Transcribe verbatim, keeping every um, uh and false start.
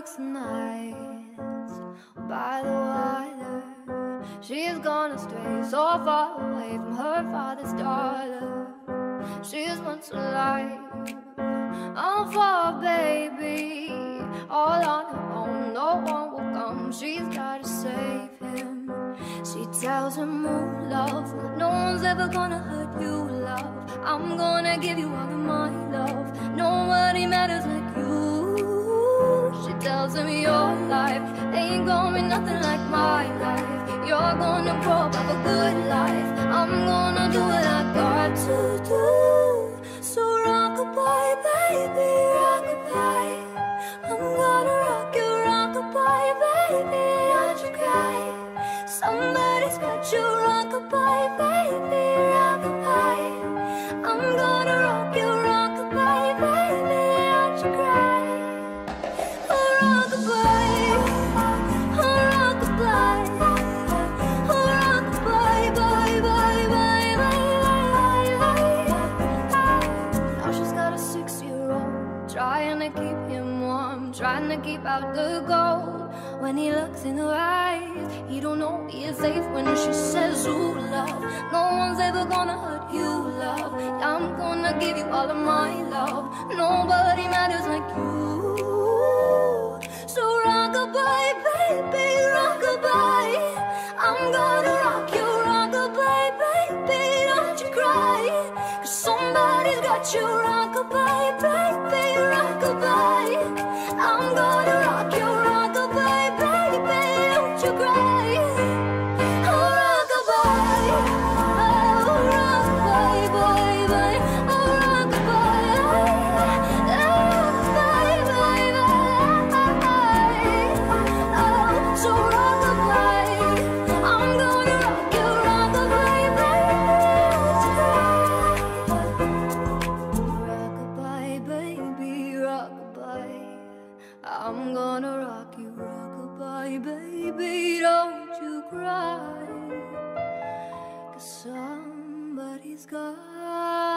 works nights by the water. She's gonna stray so far away from her father's daughter. She's once alive, I'm for a baby, all on her own, no one will come. She's gotta save him. She tells him, oh love, no one's ever gonna hurt you, love. I'm gonna give you all of my love. Nobody matters like you. She tells him your life ain't gonna be nothing like my life. You're gonna grow up, have a good life. I'm gonna do what I got to do. So rockabye, baby, rockabye. I'm gonna rock you, rockabye, baby, don't you cry. Somebody's got you, rockabye, baby, rockabye. I'm gonna rock you, rockabye, baby, don't you cry. Oh, rockabye, oh, rockabye, oh, rockabye, bye, bye, bye, bye, bye, bye. Now she's got a six-year-old, trying to keep him warm, trying to keep out the cold. When he looks in her eyes, he don't know he is safe when she says, ooh, love, no one's ever gonna hurt you, love. I'm gonna give you all of my love. Nobody matters like you. So rockabye, baby, rockabye. I'm gonna rock you, rockabye, baby, don't you cry. Cause somebody's got you, rockabye, baby, rockabye. I'm gonna rock you, rockabye, baby, don't you cry. Oh, rockabye, oh, rockabye, bye, bye. Oh, rockabye, oh, bye, bye, bye. Oh, so rockabye, I'm gonna rock you, rockabye, baby, don't you cry. Rockabye, baby, rockabye. I'm gonna rock you, rockabye, baby, don't you cry. Cause somebody's got